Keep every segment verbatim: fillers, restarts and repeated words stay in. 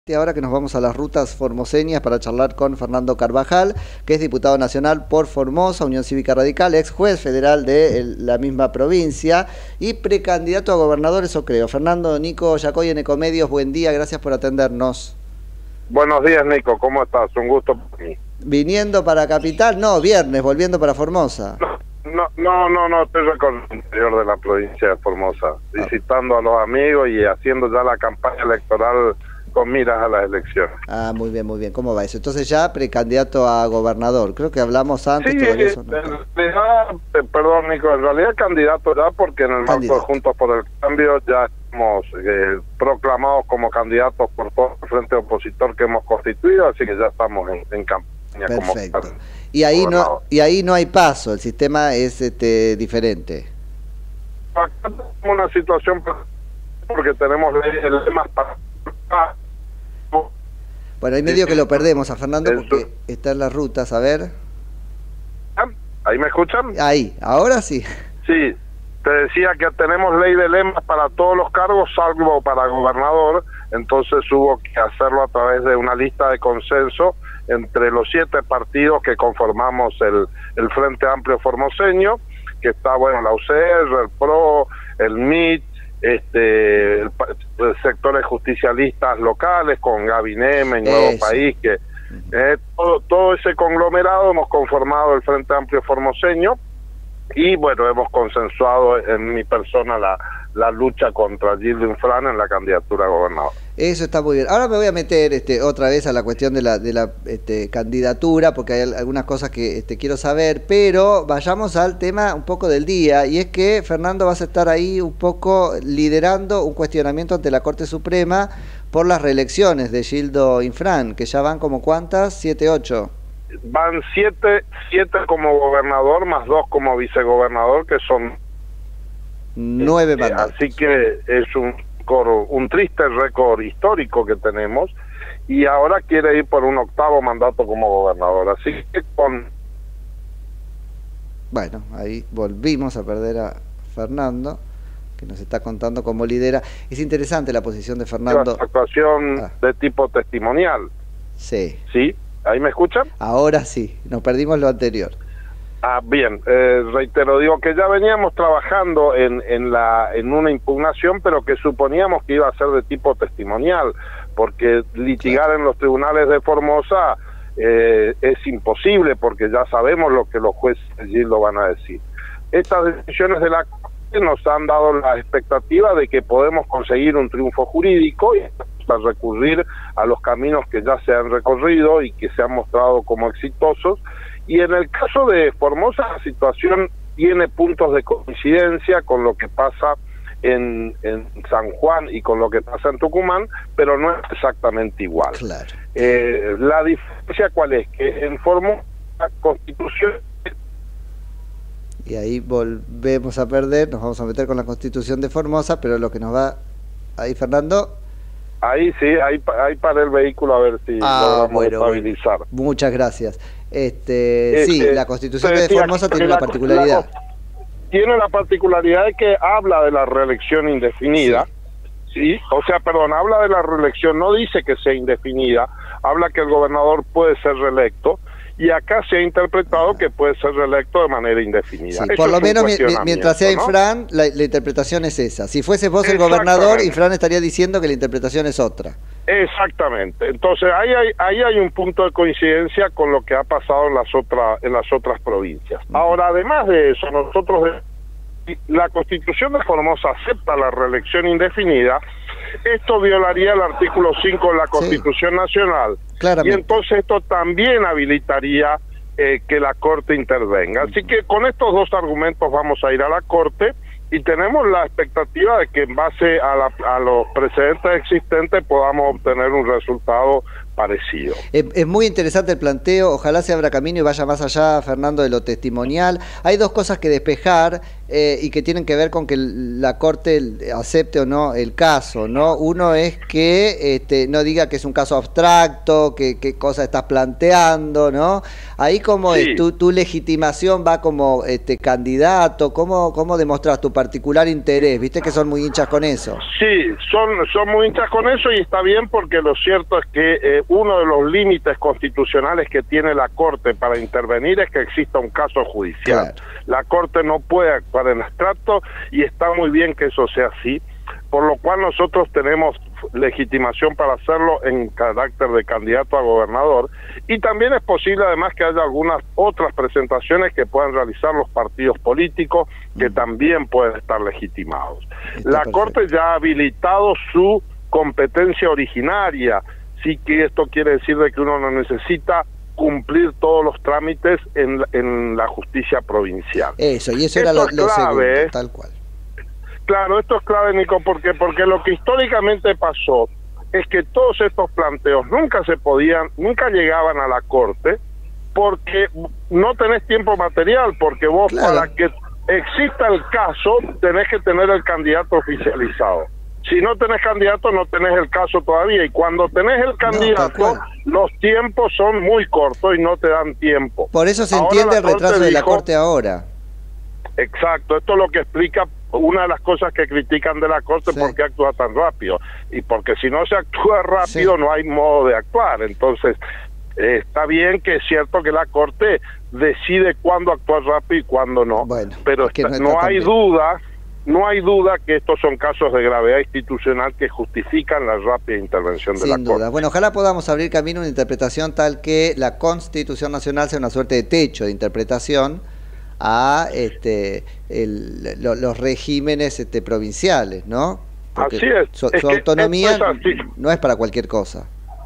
Ahora que nos vamos a las rutas formoseñas para charlar con Fernando Carvajal, que es diputado nacional por Formosa, Unión Cívica Radical, ex juez federal de el, la misma provincia y precandidato a gobernador, eso creo. Fernando, Nico Yacoy en Ecomedios, buen día, gracias por atendernos. Buenos días, Nico, ¿cómo estás? Un gusto para mí. ¿Viniendo para Capital? No, viernes, volviendo para Formosa. No, no, no, no, estoy recorriendo el interior de la provincia de Formosa, ah. visitando a los amigos y haciendo ya la campaña electoral con miras a las elecciones. Ah, muy bien, muy bien. ¿Cómo va eso? Entonces ya precandidato a gobernador. Creo que hablamos antes. Sí, todavía eh, eso no. en realidad, eh, perdón, Nico, en realidad candidato ya porque en el marco de Juntos por el Cambio ya estamos eh, proclamados como candidatos por todo el frente opositor que hemos constituido, así que ya estamos en, en campaña. Perfecto. Como y ahí no y ahí no hay paso, el sistema es este diferente. Acá tenemos una situación porque tenemos lemas para... Bueno, hay medio que lo perdemos a Fernando porque está en las rutas, a ver. ¿Ahí me escuchan? Ahí, ahora sí. Sí, te decía que tenemos ley de lemas para todos los cargos, salvo para gobernador, entonces hubo que hacerlo a través de una lista de consenso entre los siete partidos que conformamos el, el Frente Amplio Formoseño, que está, bueno, la U C R, el P R O, el M I T, este, el, el sectores justicialistas locales con Gaby Neme, Nuevo Eso. País, que eh, todo, todo ese conglomerado hemos conformado el Frente Amplio Formoseño y bueno, hemos consensuado en mi persona la, la lucha contra Gildo Infran en la candidatura a gobernador. Eso está muy bien. Ahora me voy a meter este, otra vez a la cuestión de la, de la este, candidatura, porque hay algunas cosas que este, quiero saber, pero vayamos al tema un poco del día, y es que Fernando vas a estar ahí un poco liderando un cuestionamiento ante la Corte Suprema por las reelecciones de Gildo Infran, que ya van como ¿cuántas? ¿Siete, ocho? Van siete, siete como gobernador, más dos como vicegobernador, que son nueve eh, mandatos. Así que es un un triste récord histórico que tenemos y ahora quiere ir por un octavo mandato como gobernador, así que con... Bueno, ahí volvimos a perder a Fernando, que nos está contando cómo lidera. Es interesante la posición de Fernando. La actuación ah. de tipo testimonial. Sí. ¿Sí? ¿Ahí me escuchan? Ahora sí, nos perdimos lo anterior. Ah, bien, eh, reitero, digo que ya veníamos trabajando en, en, la, en una impugnación, pero que suponíamos que iba a ser de tipo testimonial, porque litigar claro. en los tribunales de Formosa eh, es imposible, porque ya sabemos lo que los jueces allí lo van a decir. Estas decisiones de la Corte nos han dado la expectativa de que podemos conseguir un triunfo jurídico y a recurrir a los caminos que ya se han recorrido y que se han mostrado como exitosos. Y en el caso de Formosa la situación tiene puntos de coincidencia con lo que pasa en, en San Juan y con lo que pasa en Tucumán, pero no es exactamente igual. Claro. Eh, la diferencia cuál es, que en Formosa la Constitución... Y ahí volvemos a perder, nos vamos a meter con la Constitución de Formosa, pero lo que nos va... Ahí, Fernando... Ahí sí, ahí, ahí para el vehículo a ver si ah, lo vamos bueno, a estabilizar. Bueno. Muchas gracias. Este, este, sí, la Constitución de Formosa tiene una particularidad. La, tiene la particularidad de que habla de la reelección indefinida, sí. ¿sí? O sea, perdón, habla de la reelección, no dice que sea indefinida, habla que el gobernador puede ser reelecto, y acá se ha interpretado que puede ser reelecto de manera indefinida. Sí, por lo menos mientras sea Infran, ¿no? la, la interpretación es esa. Si fuese vos el gobernador, Infran estaría diciendo que la interpretación es otra. Exactamente. Entonces ahí hay, ahí hay un punto de coincidencia con lo que ha pasado en las otras en las otras provincias. Uh-huh. Ahora, además de eso, nosotros la Constitución de Formosa acepta la reelección indefinida. Esto violaría el artículo cinco de la Constitución sí. Nacional. Claramente. Y entonces esto también habilitaría eh, que la Corte intervenga. Así que con estos dos argumentos vamos a ir a la Corte y tenemos la expectativa de que en base a, la, a los precedentes existentes podamos obtener un resultado parecido. Es, es muy interesante el planteo, ojalá se abra camino y vaya más allá, Fernando, de lo testimonial. Hay dos cosas que despejar. eh, y que tienen que ver con que la Corte acepte o no el caso, ¿no? Uno es que este, no diga que es un caso abstracto, que qué cosa estás planteando, ¿no? Ahí cómo Sí. es, tu, tu legitimación va como este, candidato, ¿cómo, cómo demostras tu particular interés? ¿Viste que son muy hinchas con eso? Sí, son, son muy hinchas con eso y está bien porque lo cierto es que eh, uno de los límites constitucionales que tiene la Corte para intervenir es que exista un caso judicial. Claro. La Corte no puede actuar en abstracto y está muy bien que eso sea así, por lo cual nosotros tenemos legitimación para hacerlo en carácter de candidato a gobernador y también es posible además que haya algunas otras presentaciones que puedan realizar los partidos políticos que mm. también pueden estar legitimados. Está la perfecto. Corte ya ha habilitado su competencia originaria, sí que esto quiere decir de que uno no necesita cumplir todos los trámites en, en la justicia provincial. Eso, y eso esto era lo, lo segundo, tal cual. Claro, esto es clave, Nico, porque porque lo que históricamente pasó es que todos estos planteos nunca se podían, nunca llegaban a la Corte, porque no tenés tiempo material, porque vos claro. para que exista el caso tenés que tener el candidato oficializado. Si no tenés candidato, no tenés el caso todavía, y cuando tenés el candidato, no, los tiempos son muy cortos y no te dan tiempo. Por eso se ahora entiende el retraso dijo, de la Corte ahora. Exacto, esto es lo que explica una de las cosas que critican de la Corte, sí. por qué actúa tan rápido, y porque si no se actúa rápido sí. no hay modo de actuar. Entonces eh, está bien que es cierto que la Corte decide cuándo actuar rápido y cuándo no, bueno, pero es que está, no, no hay duda no hay duda que estos son casos de gravedad institucional que justifican la rápida intervención de Sin la duda. Corte. Bueno, ojalá podamos abrir camino a una interpretación tal que la Constitución Nacional sea una suerte de techo de interpretación a este el, lo, los regímenes este, provinciales, ¿no? Porque así es. Su, es su autonomía es así. no es para cualquier cosa.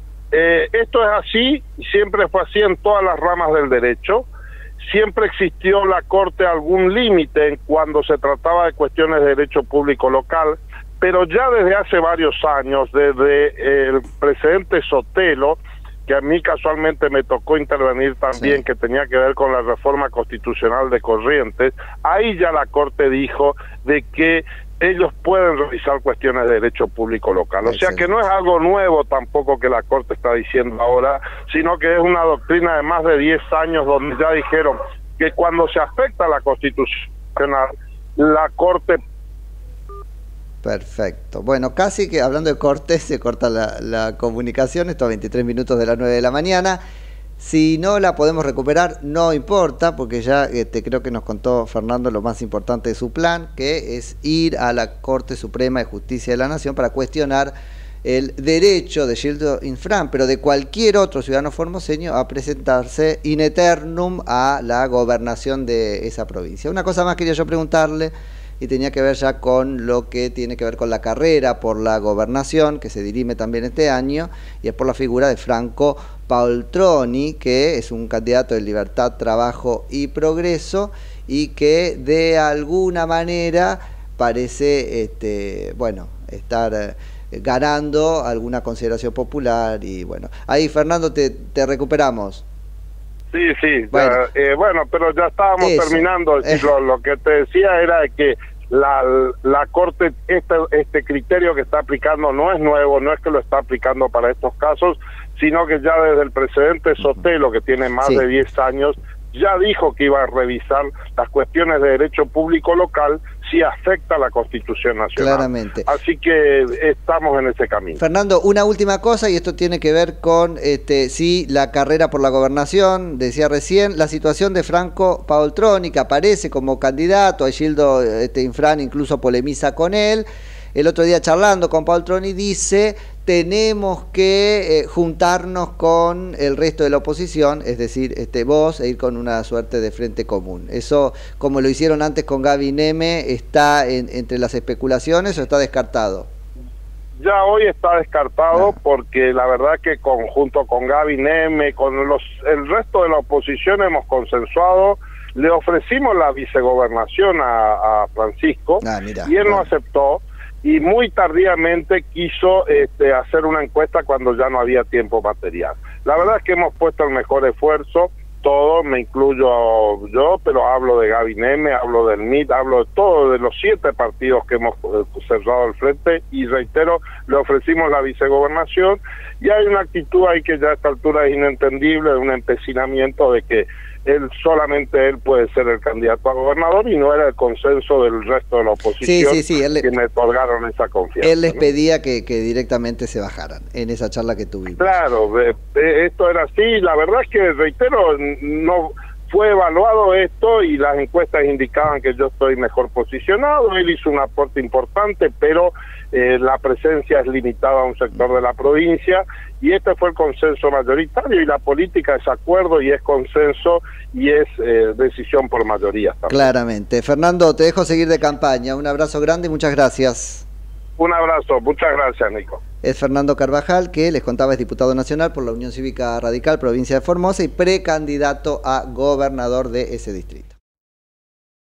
Eh, esto es así, siempre fue así en todas las ramas del derecho. Siempre existió la Corte algún límite cuando se trataba de cuestiones de derecho público local, pero ya desde hace varios años, desde eh, el presidente Sotelo, que a mí casualmente me tocó intervenir también, sí. que tenía que ver con la reforma constitucional de Corrientes, ahí ya la Corte dijo de que ellos pueden revisar cuestiones de derecho público local. O sea que no es algo nuevo tampoco que la Corte está diciendo ahora, sino que es una doctrina de más de diez años donde ya dijeron que cuando se afecta la Constitución, la Corte... Perfecto. Bueno, casi que hablando de cortes, se corta la, la comunicación, estos veintitrés minutos de las nueve de la mañana. Si no la podemos recuperar, no importa, porque ya este, creo que nos contó Fernando lo más importante de su plan, que es ir a la Corte Suprema de Justicia de la Nación para cuestionar el derecho de Gildo Infran, pero de cualquier otro ciudadano formoseño, a presentarse in eternum a la gobernación de esa provincia. Una cosa más quería yo preguntarle, y tenía que ver ya con lo que tiene que ver con la carrera por la gobernación, que se dirime también este año, y es por la figura de Franco Paultroni, que es un candidato de Libertad, Trabajo y Progreso, y que de alguna manera parece, este, bueno, estar eh, ganando alguna consideración popular, y bueno, ahí Fernando te, te recuperamos. Sí, sí, bueno, ya, eh, bueno pero ya estábamos eso. terminando. Eh. Lo, lo que te decía era que la, la Corte, este, este criterio que está aplicando no es nuevo, no es que lo está aplicando para estos casos, sino que ya desde el precedente Sotelo, que tiene más sí. de diez años, ya dijo que iba a revisar las cuestiones de derecho público local si afecta a la Constitución Nacional. Claramente. Así que estamos en ese camino. Fernando, una última cosa, y esto tiene que ver con este, sí, la carrera por la gobernación. Decía recién, la situación de Franco Paultroni, que aparece como candidato, a Gildo este, Infran incluso polemiza con él. El otro día charlando con Paultroni dice, tenemos que eh, juntarnos con el resto de la oposición, es decir, este, vos, e ir con una suerte de frente común. Eso, como lo hicieron antes con Gaby Neme, ¿está en, entre las especulaciones o está descartado? Ya hoy está descartado, ah. porque la verdad que conjunto con Gaby Neme, con los el resto de la oposición hemos consensuado, le ofrecimos la vicegobernación a, a Francisco, ah, mira, y él bueno. no aceptó. Y muy tardíamente quiso este, hacer una encuesta cuando ya no había tiempo material. La verdad es que hemos puesto el mejor esfuerzo, todo, me incluyo yo, pero hablo de Gaby Neme, hablo del M I T, hablo de todo, de los siete partidos que hemos eh, cerrado el frente, y reitero, le ofrecimos la vicegobernación, y hay una actitud ahí que ya a esta altura es inentendible, un empecinamiento de que él, solamente él puede ser el candidato a gobernador, y no era el consenso del resto de la oposición sí, sí, sí, él, que me otorgaron esa confianza. Él les ¿no? pedía que, que directamente se bajaran en esa charla que tuvimos. Claro, eh, eh, esto era así, la verdad es que, reitero, no fue evaluado esto y las encuestas indicaban que yo estoy mejor posicionado, él hizo un aporte importante, pero eh, la presencia es limitada a un sector de la provincia, y este fue el consenso mayoritario, y la política es acuerdo y es consenso y es eh, decisión por mayoría también. Claramente. Fernando, te dejo seguir de campaña, un abrazo grande y muchas gracias. Un abrazo, muchas gracias, Nico. Es Fernando Carvajal, que les contaba es diputado nacional por la Unión Cívica Radical, provincia de Formosa, y precandidato a gobernador de ese distrito.